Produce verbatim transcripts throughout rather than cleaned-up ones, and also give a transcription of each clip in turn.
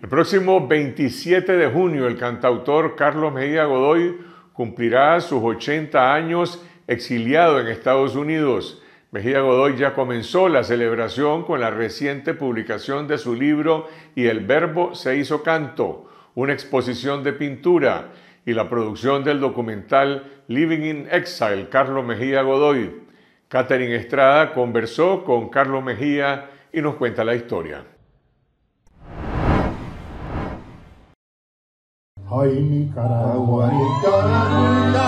El próximo veintisiete de junio, el cantautor Carlos Mejía Godoy cumplirá sus ochenta años exiliado en Estados Unidos. Mejía Godoy ya comenzó la celebración con la reciente publicación de su libro Y el Verbo se hizo canto, una exposición de pintura, y la producción del documental Living in Exile, Carlos Mejía Godoy. Catherine Estrada conversó con Carlos Mejía y nos cuenta la historia. Ay, Nicaragua, Nicaragua,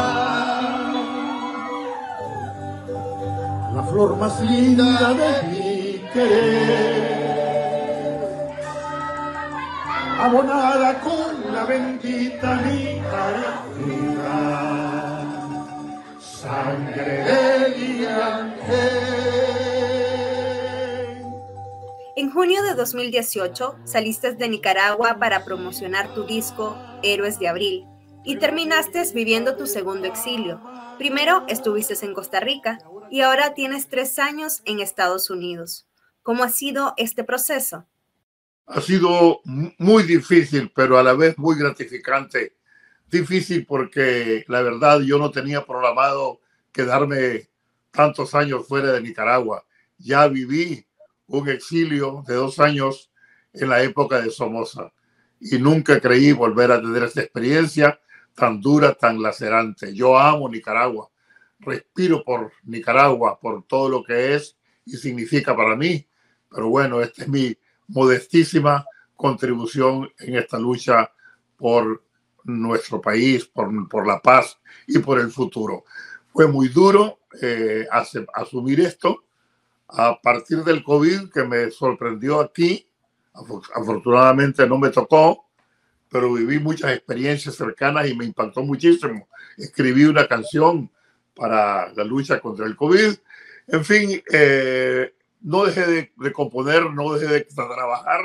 la flor más linda de mi querer, abonada con la bendita Nicaragua, sangre de mi ángel. En junio de dos mil dieciocho saliste de Nicaragua para promocionar tu disco Héroes de Abril y terminaste viviendo tu segundo exilio. Primero estuviste en Costa Rica y ahora tienes tres años en Estados Unidos. ¿Cómo ha sido este proceso? Ha sido muy difícil, pero a la vez muy gratificante. Difícil porque la verdad yo no tenía programado quedarme tantos años fuera de Nicaragua. Ya viví un exilio de dos años en la época de Somoza y nunca creí volver a tener esta experiencia tan dura, tan lacerante. Yo amo Nicaragua, respiro por Nicaragua, por todo lo que es y significa para mí, pero bueno, esta es mi modestísima contribución en esta lucha por nuestro país, por, por la paz y por el futuro. Fue muy duro eh, asumir esto a partir del COVID, que me sorprendió aquí. Afortunadamente no me tocó, pero viví muchas experiencias cercanas y me impactó muchísimo. Escribí una canción para la lucha contra el COVID. En fin, eh, no dejé de, de componer, no dejé de trabajar.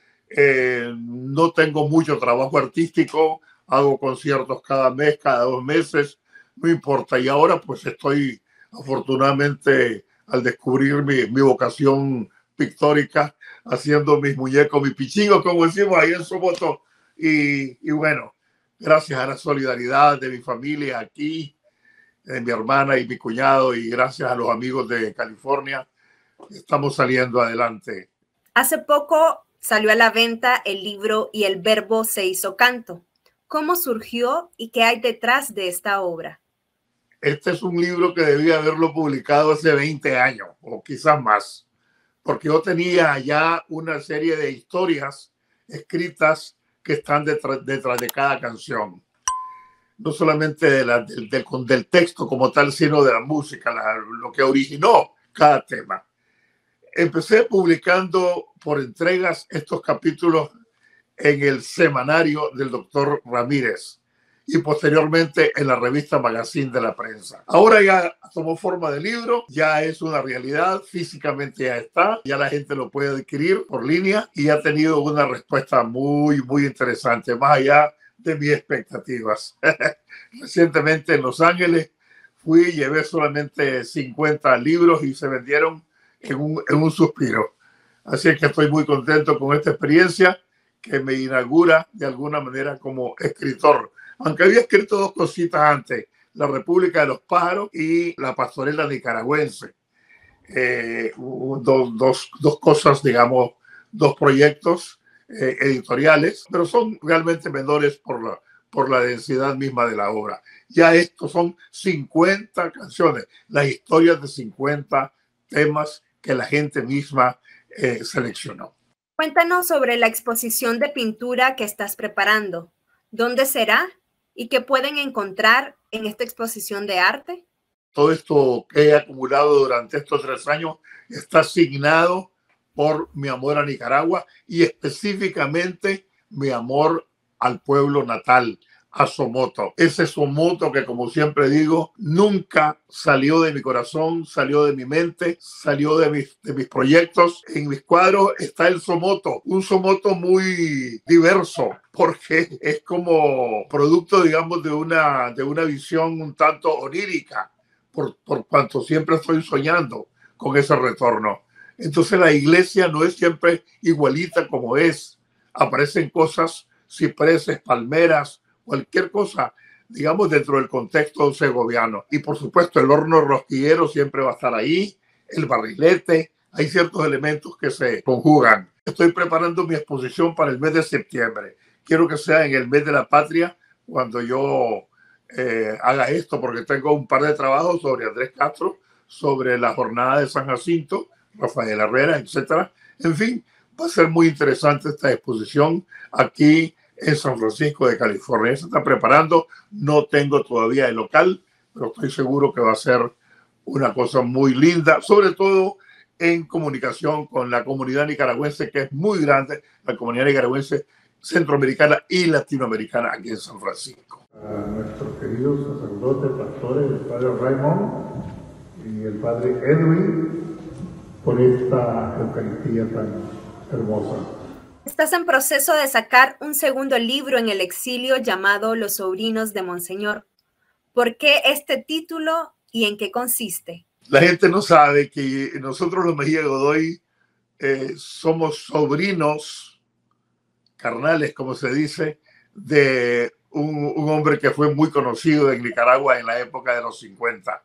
Eh, no tengo mucho trabajo artístico, hago conciertos cada mes, cada dos meses, no importa. Y ahora pues estoy afortunadamente al descubrir mi, mi vocación pictórica, haciendo mis muñecos, mis pichingos, como decimos ahí en Somoto. Y, y bueno, gracias a la solidaridad de mi familia aquí, de mi hermana y mi cuñado, y gracias a los amigos de California, estamos saliendo adelante. Hace poco salió a la venta el libro Y el Verbo se hizo canto. ¿Cómo surgió y qué hay detrás de esta obra? Este es un libro que debía haberlo publicado hace veinte años o quizás más, porque yo tenía ya una serie de historias escritas que están detrás, detrás de cada canción. No solamente de la, del, del, del texto como tal, sino de la música, la, lo que originó cada tema. Empecé publicando por entregas estos capítulos en el semanario del doctor Ramírez y posteriormente en la revista Magazine de la Prensa. Ahora ya tomó forma de libro, ya es una realidad, físicamente ya está, ya la gente lo puede adquirir por línea y ha tenido una respuesta muy, muy interesante, más allá de mis expectativas. Recientemente en Los Ángeles fui y llevé solamente cincuenta libros y se vendieron en un, en un suspiro. Así es que estoy muy contento con esta experiencia que me inaugura de alguna manera como escritor. Aunque había escrito dos cositas antes, La República de los Pájaros y La Pastorela Nicaragüense. Eh, dos, dos, dos cosas, digamos, dos proyectos eh, editoriales, pero son realmente menores por la, por la densidad misma de la obra. Ya estos son cincuenta canciones, las historias de cincuenta temas que la gente misma eh, seleccionó. Cuéntanos sobre la exposición de pintura que estás preparando. ¿Dónde será? ¿Y qué pueden encontrar en esta exposición de arte? Todo esto que he acumulado durante estos tres años está asignado por mi amor a Nicaragua y específicamente mi amor al pueblo natal, a Somoto. Ese Somoto que, como siempre digo, nunca salió de mi corazón, salió de mi mente, salió de mis, de mis proyectos. En mis cuadros está el Somoto, un Somoto muy diverso, porque es como producto, digamos, de una, de una visión un tanto onírica, por, por cuanto siempre estoy soñando con ese retorno. Entonces la iglesia no es siempre igualita como es. aparecen cosas, cipreses, palmeras, cualquier cosa, digamos, dentro del contexto segoviano. Y por supuesto, el horno rosquillero siempre va a estar ahí, el barrilete, hay ciertos elementos que se conjugan. Estoy preparando mi exposición para el mes de septiembre. Quiero que sea en el mes de la patria cuando yo eh, haga esto, porque tengo un par de trabajos sobre Andrés Castro, sobre la jornada de San Jacinto, Rafael Herrera, etcétera. En fin, va a ser muy interesante esta exposición aquí en San Francisco de California. Se está preparando, no tengo todavía el local, pero estoy seguro que va a ser una cosa muy linda, sobre todo en comunicación con la comunidad nicaragüense, que es muy grande, la comunidad nicaragüense centroamericana y latinoamericana aquí en San Francisco. A nuestros queridos sacerdotes, pastores, el padre Raymond y el padre Edwin, por esta Eucaristía tan hermosa. Estás en proceso de sacar un segundo libro en el exilio llamado Los sobrinos de Monseñor. ¿Por qué este título y en qué consiste? La gente no sabe que nosotros los Mejía Godoy eh, somos sobrinos carnales, como se dice, de un, un hombre que fue muy conocido en Nicaragua en la época de los cincuenta,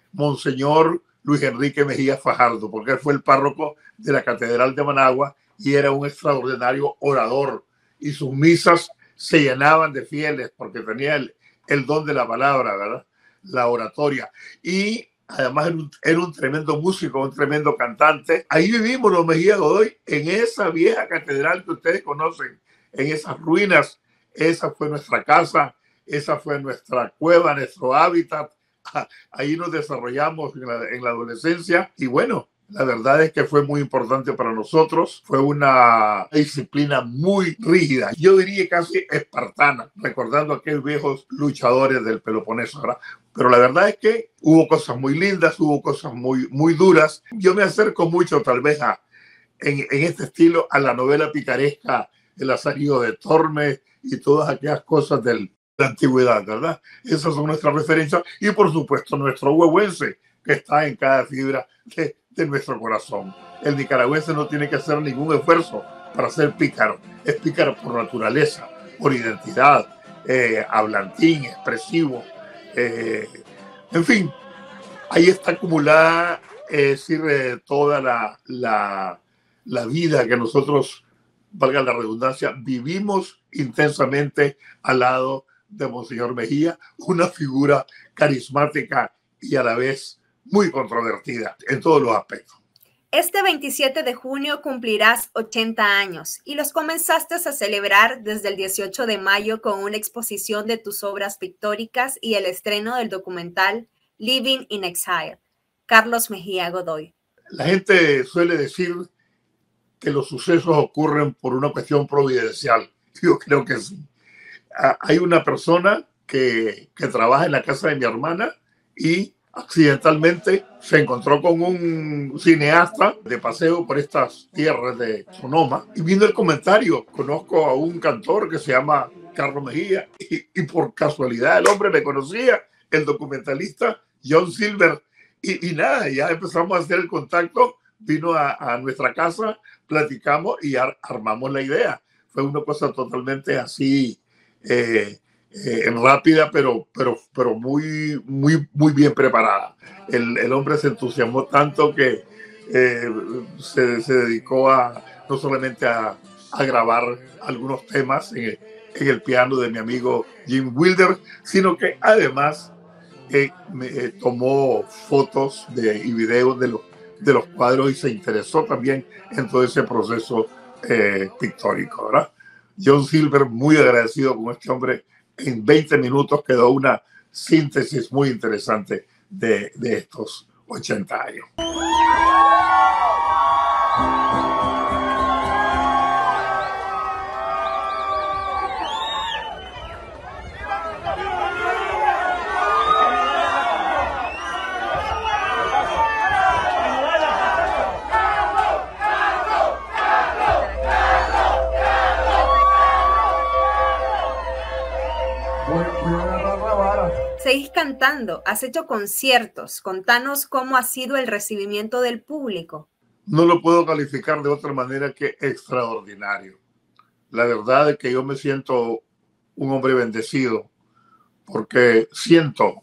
Monseñor Luis Enrique Mejía Fajardo, porque él fue el párroco de la Catedral de Managua y era un extraordinario orador, y sus misas se llenaban de fieles porque tenía el, el don de la palabra, ¿verdad? La oratoria. Y además era un, era un tremendo músico, un tremendo cantante. Ahí vivimos los Mejía Godoy, en esa vieja catedral que ustedes conocen, en esas ruinas. Esa fue nuestra casa, esa fue nuestra cueva, nuestro hábitat. Ahí nos desarrollamos en la, en la adolescencia, y bueno, la verdad es que fue muy importante para nosotros. Fue una disciplina muy rígida, yo diría casi espartana, recordando a aquellos viejos luchadores del Peloponeso, ¿verdad? Pero la verdad es que hubo cosas muy lindas, hubo cosas muy, muy duras. Yo me acerco mucho tal vez a, en, en este estilo a la novela picaresca El Lazarillo de Tormes y todas aquellas cosas del, de la antigüedad, ¿verdad? Esas son nuestras referencias, y por supuesto nuestro huehuense, que está en cada fibra de, de nuestro corazón. El nicaragüense no tiene que hacer ningún esfuerzo para ser pícaro. Es pícaro por naturaleza, por identidad, eh, hablantín, expresivo. Eh, en fin, ahí está acumulada, eh, decir, eh, toda la, la, la vida que nosotros, valga la redundancia, vivimos intensamente al lado de Monseñor Mejía, una figura carismática y a la vez muy controvertida en todos los aspectos. Este veintisiete de junio cumplirás ochenta años y los comenzaste a celebrar desde el dieciocho de mayo con una exposición de tus obras pictóricas y el estreno del documental Living in Exile, Carlos Mejía Godoy. La gente suele decir que los sucesos ocurren por una cuestión providencial. Yo creo que sí. Hay una persona que, que trabaja en la casa de mi hermana y accidentalmente se encontró con un cineasta de paseo por estas tierras de Sonoma y vino el comentario: conozco a un cantor que se llama Carlos Mejía, y, y por casualidad el hombre me conocía, el documentalista John Silver, y, y nada, ya empezamos a hacer el contacto, vino a, a nuestra casa, platicamos y ar, armamos la idea. Fue una cosa totalmente así, eh, Eh, rápida, pero, pero, pero muy, muy, muy bien preparada. El, el hombre se entusiasmó tanto que eh, se, se dedicó a, no solamente a, a grabar algunos temas en el, en el piano de mi amigo Jim Wilder, sino que además eh, me, eh, tomó fotos de, y videos de los, de los cuadros y se interesó también en todo ese proceso eh, pictórico, ¿verdad? John Silver, muy agradecido con este hombre. En veinte minutos quedó una síntesis muy interesante de, de estos ochenta años. Seguís cantando, has hecho conciertos. Contanos cómo ha sido el recibimiento del público. No lo puedo calificar de otra manera que extraordinario. La verdad es que yo me siento un hombre bendecido porque siento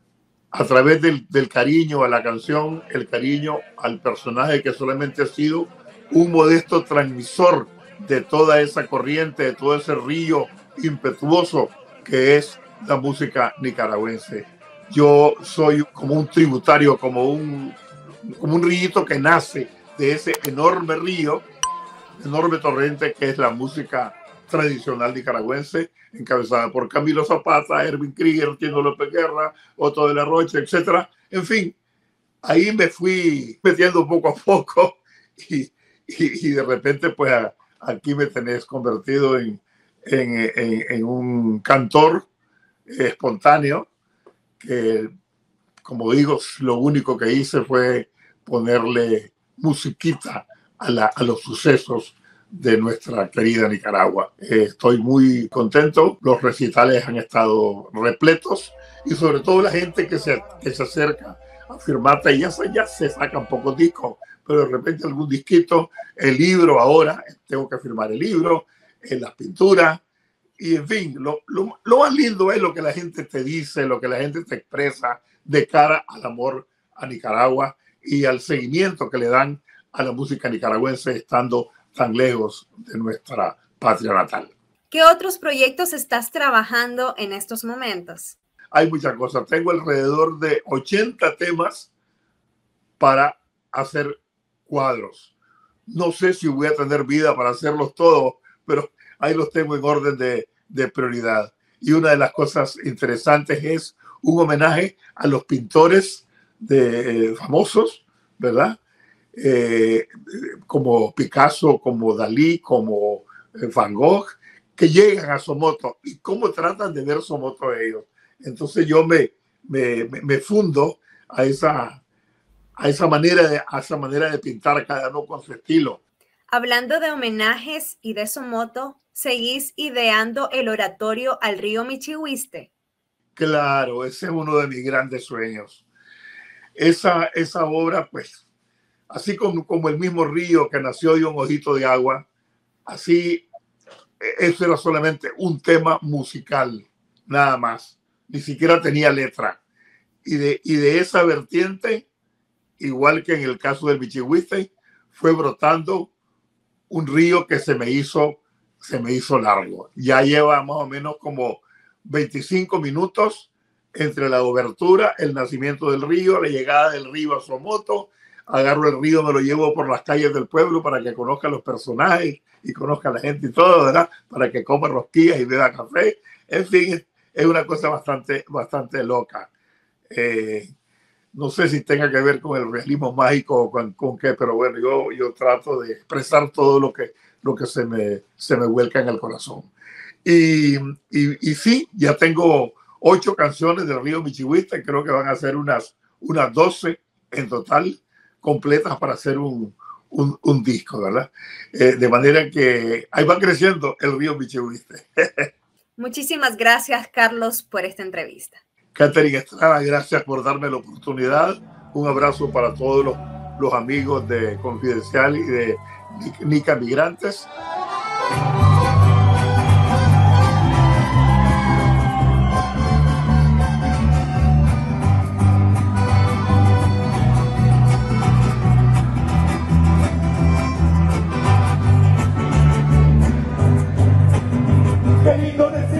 a través del, del cariño a la canción, el cariño al personaje que solamente ha sido un modesto transmisor de toda esa corriente, de todo ese río impetuoso que es la música nicaragüense. Yo soy como un tributario, como un, como un río que nace de ese enorme río, enorme torrente que es la música tradicional nicaragüense, encabezada por Camilo Zapata, Erwin Krieger, Tino López Guerra, Otto de la Rocha, etcétera. En fin, ahí me fui metiendo poco a poco y, y, y de repente pues a, aquí me tenés convertido en, en, en, en un cantor espontáneo que, como digo, lo único que hice fue ponerle musiquita a, la, a los sucesos de nuestra querida Nicaragua. Eh, estoy muy contento, los recitales han estado repletos y sobre todo la gente que se, que se acerca a firmarte, ya se, ya se sacan pocos discos, pero de repente algún disquito, el libro ahora, tengo que firmar el libro, en las pinturas, y en fin, lo, lo, lo más lindo es lo que la gente te dice, lo que la gente te expresa de cara al amor a Nicaragua y al seguimiento que le dan a la música nicaragüense estando tan lejos de nuestra patria natal. ¿Qué otros proyectos estás trabajando en estos momentos? Hay muchas cosas. Tengo alrededor de ochenta temas para hacer cuadros. No sé si voy a tener vida para hacerlos todos, pero ahí los tengo en orden de, de prioridad. Y una de las cosas interesantes es un homenaje a los pintores de, eh, famosos, ¿verdad? Eh, como Picasso, como Dalí, como Van Gogh, que llegan a Somoto y cómo tratan de ver Somoto ellos. Entonces yo me, me, me fundo a esa, a, esa manera de, a esa manera de pintar cada uno con su estilo. Hablando de homenajes y de Somoto, ¿seguís ideando el oratorio al río Michihuiste? Claro, ese es uno de mis grandes sueños. Esa, esa obra, pues, así como, como el mismo río que nació de un ojito de agua, así, eso era solamente un tema musical, nada más. Ni siquiera tenía letra. Y de, y de esa vertiente, igual que en el caso del Michihuiste, fue brotando un río que se me hizo, se me hizo largo. Ya lleva más o menos como veinticinco minutos entre la obertura, el nacimiento del río, la llegada del río a Somoto. Agarro el río, me lo llevo por las calles del pueblo para que conozca los personajes y conozca a la gente y todo, ¿verdad? Para que coma rosquillas y beba café. En fin, es una cosa bastante, bastante loca. Eh, no sé si tenga que ver con el realismo mágico o con, con qué, pero bueno, yo, yo trato de expresar todo lo que, lo que se, me, se me vuelca en el corazón. Y, y, y sí, ya tengo ocho canciones del río Michihuiste, creo que van a ser unas, unas doce en total, completas para hacer un, un, un disco, ¿verdad? Eh, de manera que ahí va creciendo el río Michihuiste. Muchísimas gracias, Carlos, por esta entrevista. Catherine Estrada, gracias por darme la oportunidad. Un abrazo para todos los, los amigos de Confidencial y de Nica Migrantes. Qué lindo